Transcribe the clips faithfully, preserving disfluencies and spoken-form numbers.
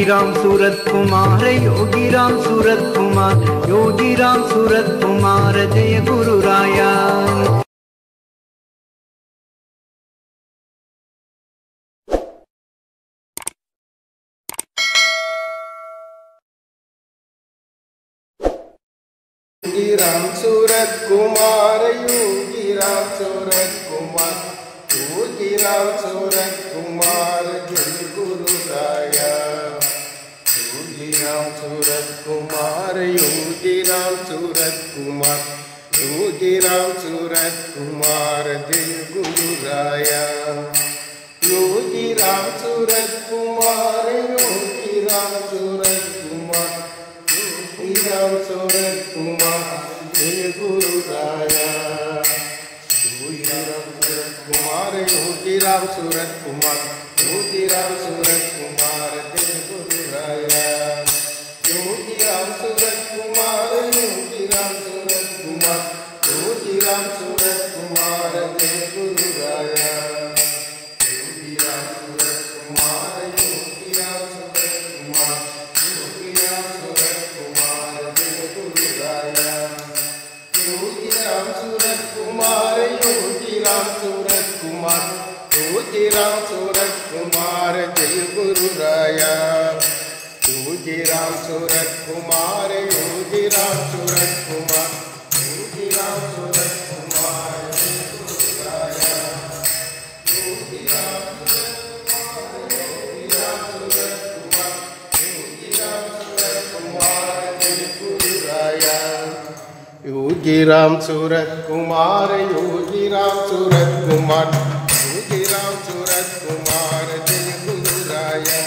राम सूरत कुमार योगी राम सूरत कुमार योगी राम सूरत कुमार जय गुरु राया। योगी राम सूरत कुमार योगी राम सूरत कुमार योगी राम सूरत कुमार जय गुरु राया। योगी राम सूरत कुमार योगी राम सूरत कुमार योगी राम सूरत कुमार जय गुरु राया। योगी राम सूरत कुमार योगी राम सूरत कुमार योगी राम सूरत कुमार जय गुरु राया। योगी राम सूरत कुमार योगी राम सूरत कुमार योगी राम सूरत कुमार जय गुरु राया। योगी राम सूरत कुमार योगी राम सूरत कुमार योगी राम सूरत कुमार जय गुरु राया। योगी राम सूरत कुमार योगी राम सूरत कुमार योगी राम सूरत कुमार जय गुरु राया। योगी राम सूरत कुमार योगी राम सूरत कुमार योगी राम सूरत कुमार जय गुरु राया। योगी राम सूरत कुमार योगी राम सूरत कुमार योगी राम सूरत कुमार जय गुरु राया। योगी राम सूरत कुमार योगी राम सूरत कुमार योगी राम सूरत कुमार जय गुरु राया। योगी राम सूरत कुमार योगी राम सूरत कुमार योगी राम सूरत कुमार जय गुरु राया।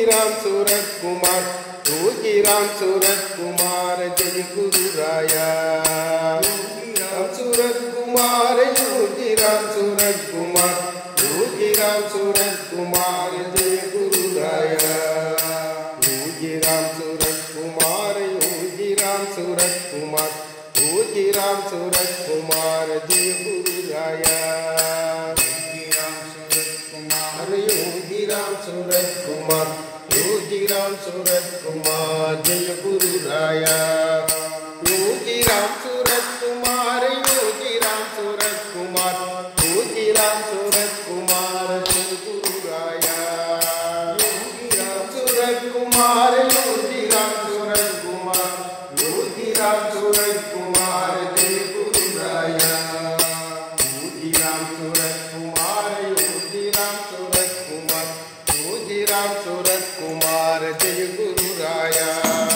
राम सूरत कुमार योगी राम सूरत कुमार जय गुरु राया राम सूरत कुमार योगी राम सूरत कुमार योगी राम सूरत कुमार जय गुरु राया योगी राम सूरत कुमार योगी राम सूरत कुमार योगी राम सूरत कुमार जय गुरु राया योगी राम सूरत कुमार योगी राम सूरत कुमार जय गुरु राया योगी राम सूरत कुमार योगी राम सूरत कुमार योगी राम सूरत कुमार जय गुरु राया योगी राम सूरत कुमार योगी राम सूरत कुमार योगी राम सूरत कुमार जय गुरु राया योगी राम सूरत कुमार योगी राम सूरत कुमार योगी राम सूरत कुमार जय गुरु राया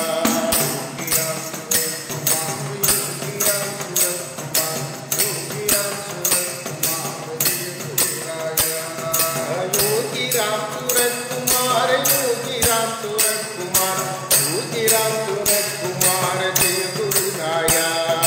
योगी राम सूरत कुमार योगी राम सूरत कुमार योगी राम सूरत कुमार जय गुरु राया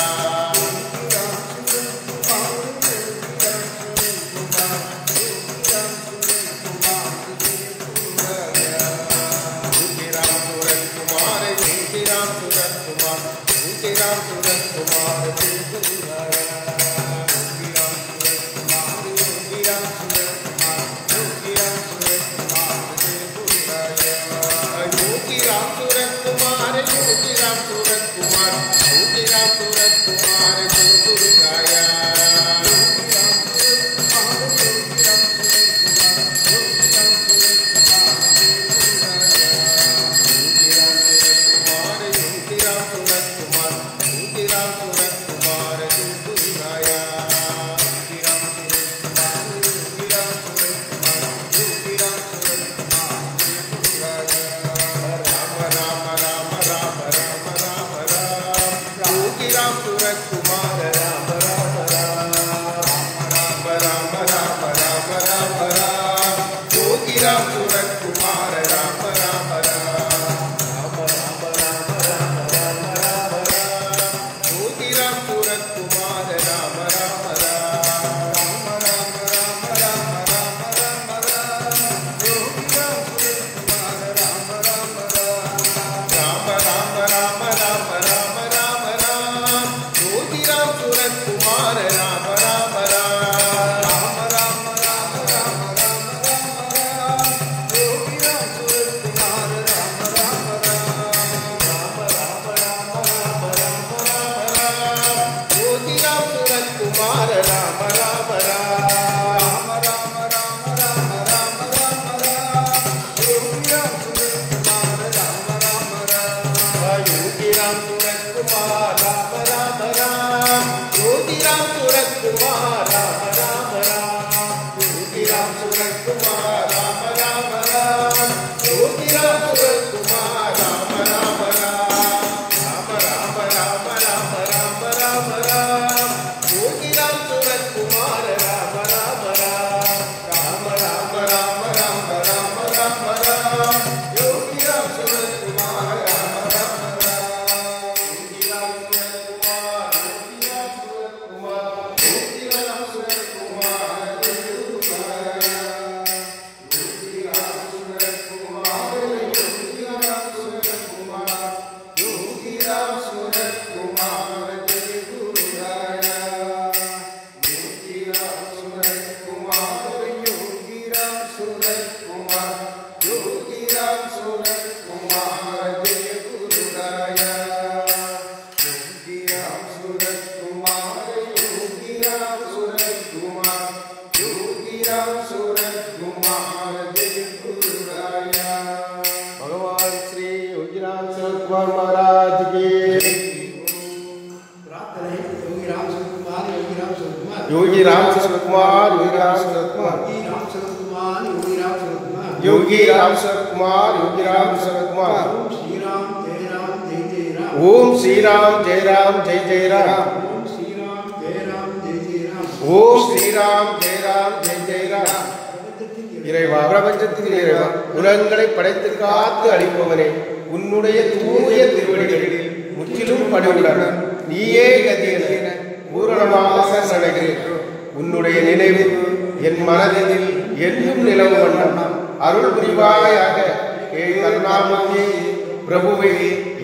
योगी राम सूरत कुमार योगी राम सूरत कुमार योगी राम सूरत कुमार योगी राम सूरत कुमार ओम श्री राम जय राम जय जय राम ओम श्री राम जय राम जय जय राम இறைவா, பிரபஞ்சத்தின் இறைவா, உலகங்களை படைத்து காத்து அளிப்பவனே, உன்னுடைய தூய திருவடிகளில் முற்றிலும் பணிவுடன் நீயே கதியென பூரணமாக சரணடைகிறேன். உன்னுடைய நினைவு என் மனதில் என்றும் நிலவு வண்ணம் அருள் புரிவாயாக. ஏ கருணாமூர்த்தி பிரபுவே,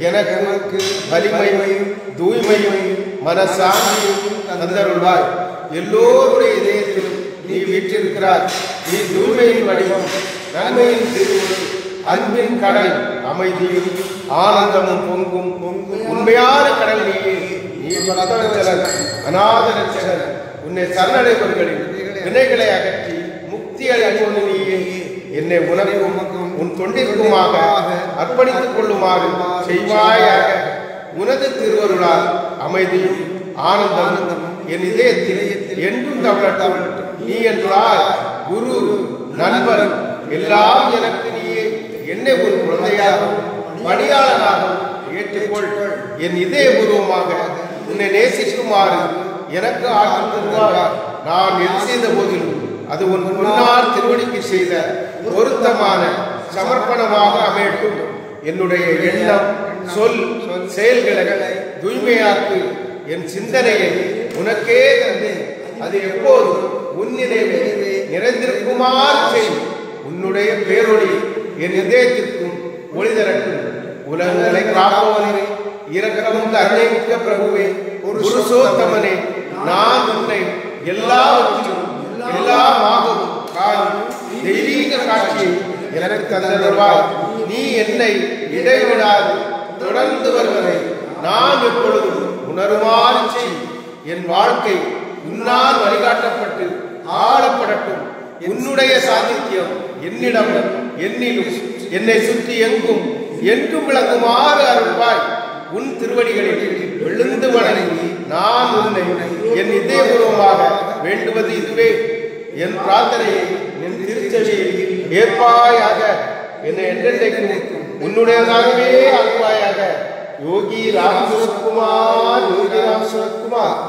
எனக்கு வலிமையும் தூய்மையும் மனசாந்தியும் தந்தருள்வாய். எல்லோருடைய இதயத்திலும் நீ வீற்றிருக்கிறாய். நீ தூய்மையின் வடிவம், நன்மையின் திருவுருள், அன்பின் கடல், அமைதியும் ஆனந்தமும் பொங்கும் உண்மையான கடல் நீயே. நீ பரதவத்தலன், அநாத ரட்சகன். உன்னை சரணடைபவர்களின் வினைகளை அகற்றி முக்தி அளிப்பவன் நீயே. என்னை உனக்கும் உன் தொண்டிற்குமாக அர்ப்பணித்துக் கொள்ளுமாறு செய்வாயாக. உனது திருவருளால் அமைதியும் ஆனந்தமும் என் இதயத்தில் என்றும் தவழட்டும். நீ என்றால் குரு, நண்பர் எல்லாம் எனக்கு நீயே. என்னை ஒரு குழந்தையாகவும் பணியாளனாகவும் ஏற்றுக்கொள். என் இதயபூர்வமாக உன்னை நேசிக்குமாறு எனக்கு ஆற்றல் தருவாய். நான் எது செய்த போதிலும் அது உன் முன்னார் திருவடிக்கு செய்த பொருத்தமான சமர்ப்பணமாக அமையட்டும். என்னுடைய எண்ணம், சொல், செயல்களை தூய்மையாக்கு. என் சிந்தனையை உனக்கே தந்து அது எப்போது உன் நினைவே நிறைந்திருக்குமாறு செய். உன்னுடைய பேரொளி என் இதயத்திற்கும் ஒளி தரட்டும். உலகங்களை காப்பவனே, இரக்கமும் கருணைமிக்க பிரபுவே, புருஷோத்தமனே, நான் உன்னை எல்லாவற்றிலும் எல்லாமாகவும் காணும் தெய்வீக காட்சியை எனக்கு தந்தருள்வாய். நீ என்னை இடைவிடாது தொடர்ந்து வருவதை நான் எப்பொழுதும் உணருமாறு செய். என் வாழ்க்கை உன்னால் வழிகாட்டப்பட்டு ஆளப்படட்டும். உன்னுடைய சாநித்தியம் என்னிடம் என்னிலும் என்னை சுற்றி எங்கும் என்றும் விளங்குமாறு அருள்வாய். உன் திருவடிகளில் விழுந்து வணங்கி நான் உன்னை என் இதயபூர்வமாக வேண்டுவது இதுவே. என் பிரார்த்தனையை என் திருச்செவியில் ஏற்பாயாக. என்னை என்றென்றைக்கும் உன்னுடையதாகவே ஆக்குவாயாக. யோகி ராம் சுரத்குமார், யோகி ராம் சுரத்குமார்.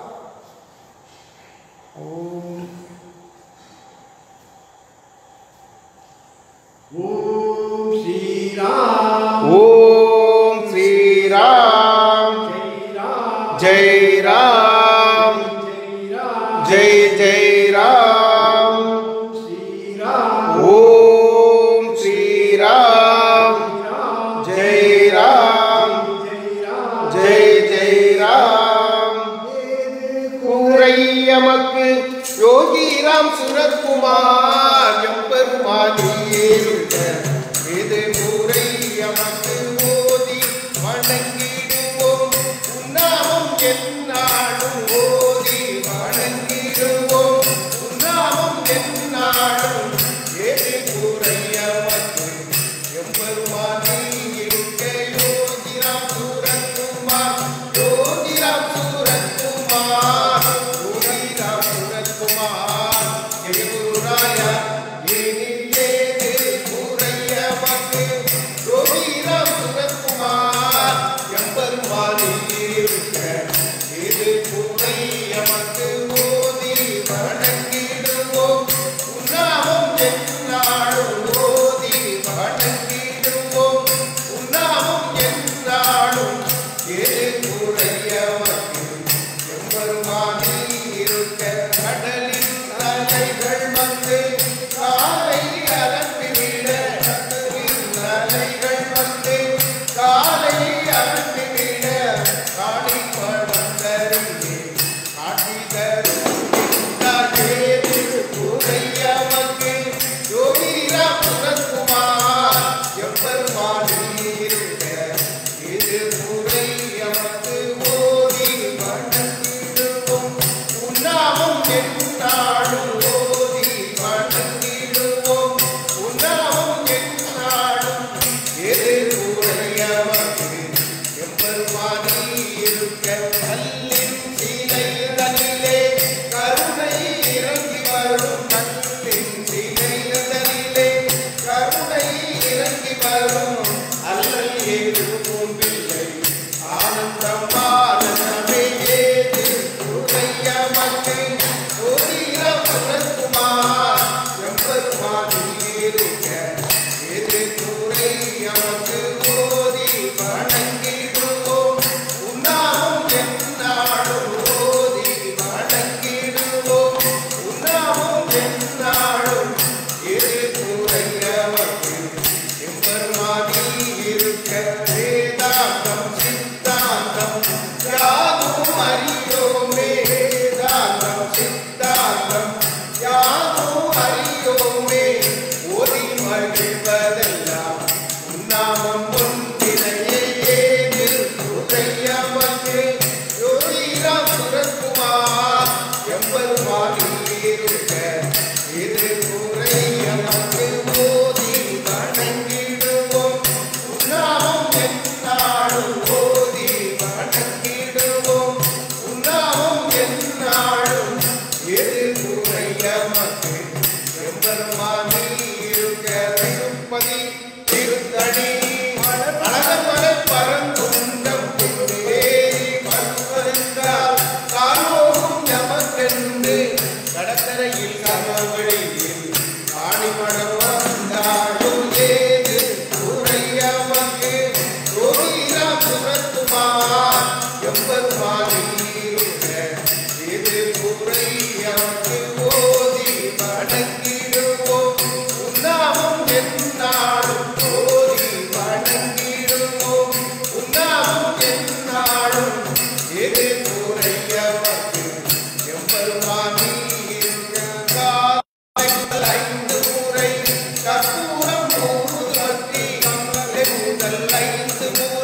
ஓம் ஓம் ஸ்ரீராம், ஓம் ஸ்ரீராம், ஜெய் ராம், ஜெய் ஜெய் ராம், ஓம் ஸ்ரீராம், ஜெய் ராம், ஜெய் ஜெய் ராம். கூரை எமக்கு யோகி ராம் சுரத்குமார் எம்பெருமானியே. இது கூரை எமக்கு ஓதி வணங்கிடுவோம். உன்னாமம் என்னாடும் ஓதி வணங்கிடுவோம். உன்னாமம் என்னாடும் ஏது கூரை எமக்கு எம்பெருமானி இருக்க. யோகி ராம் சுரத்குமார், யோகி ராம் சுரத்குமார், யோகி ராம் சுரத்குமார். ஜெய குருராயா ஏனிலே கூரை எமக்கு யோகி ராம் சுரத்குமார் எம்பெருமானி இருக்க. இது கூரை எமக்கு ஓதி வணங்கிடுவோம். உன்னாமம் என்னாடும் ஓதி வணங்கிடுவோம். உன்னாமம் என்னாடும் ஏது கூரை எமக்கு எம்பெருமானி இருக்க. கடலின் அலைகள் வந்து காலை அலம்பிவிட, கடலின் அலைகள் வந்து காலை அலம்பிவிட, காளி படந்தரிலே காட்டி தரும் ஏது கூரை எமக்கு யோகி ராம் சுரத்குமார் எம்பெருமானி இருக்க. இது கூரை எமக்கு ஓதி வணங்கிடுவோம். உன்னாமம் என்னாடும் ஓதி வணங்கிடுவோம். உன்னாமம் என்னாடும் ஏது கூரை எமக்கு எம்பெருமானி இருக்க. கல்லின் சீலைதனிலே கருணை இறங்கி வரும். கல்லின் சீலைதனிலே கருணை இறங்கி வரும். அல்லல் ஏதும் பிள்ளை ஆனந்தம் ஆனந்தமே. ஏது கூரை எமக்கு யோகி ராம் சுரத்குமார் எம்பெருமானி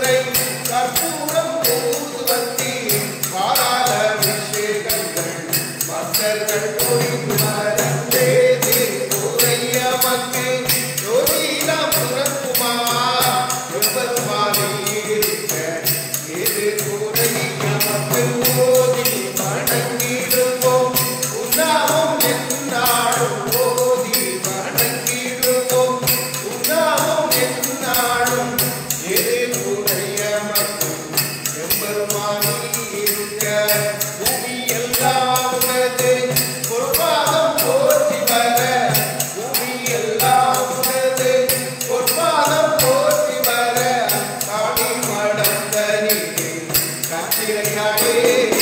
பூஜை கற்பூரம் ஊதுவத்தி பாலால அபிஷேகங்கள் பக்தர்கள் கோயில் மறந்தே திருக்குறைய மக்கள் யோகிராம் சுரத்குமார் எம்பெருமானை இருக்க இது குறைய மக்கள் ஓதி வணங்கிடுவோம் உன்னாவும் என்னாடும் ஓதி வணங்கிடுவோம் உன்னாவும் என்னாடும் இது குறைய மக்கள் எம்பெருமானை இருக்க பூமி எல்லாம் உனது பொற்பாதம் போற்றி வர பூமி எல்லாம் உனது பொற்பாதம் போற்றி வர காணி மடந்த நீரே காத்திரையாடே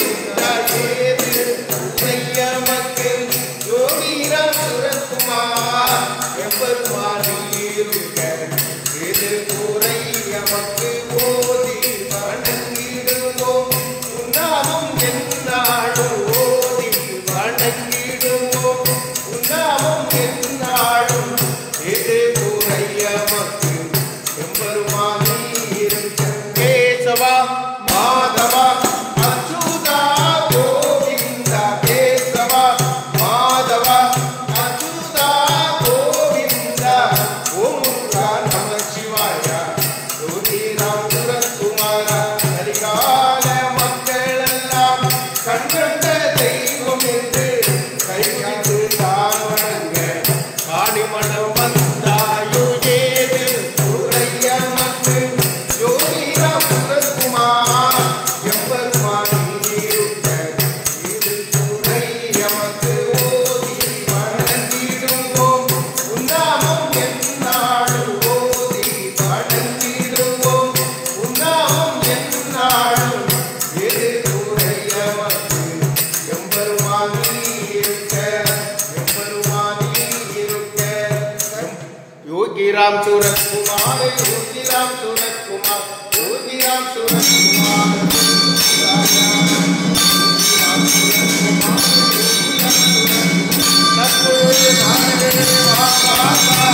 ஏது உரைய மக்கள் யோகிராம் சுரத்குமார் எம்பெருமானை இருக்க இது குறைய மக்கள் ஓதி வணங்கிடுவோம் உன்னாவும் என்னாடும் ஓதி வணங்கிடுவோம் உன்னாவும் என்னாடும் இது குறைய மக்கள் எம்பெருமானை இருக்க கேசவா மாதவா அச்சுதா கோவிந்தா கேசவா மாதவா அச்சுதா கோவிந்தா ஓம் முருகா நம சிவாய யோகிராம் சுரத்குமார கரிகால மக்களெல்லாம் கண்கண்ட தெய்வம் என்று கைகாத்து தான் வணங்க காணிமணம் வந்தாயோ ஏது குறைய மக்கள் யோகிராம் சுரத்குமார் எம்பெருமானை இருக்க இது குறைய மக்கள் ஓதி வணங்கிடுவோம் உன்னாவும் என்னாடு ஓதி வணங்கிடுவோம் உன்னாவும் என்னாடும் இது குறைய மக்கள் எம்பெருமானை இருக்க எம்பெருமானை இருக்க யோகிராம் சுரத்குமார் யோகிராம் சுரத்குமார் யோகிராம் சுரத்குமார் தற்போது நானே வாப்பா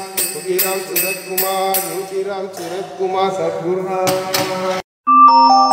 योगीराम सूरत कुमार सद्गुरु।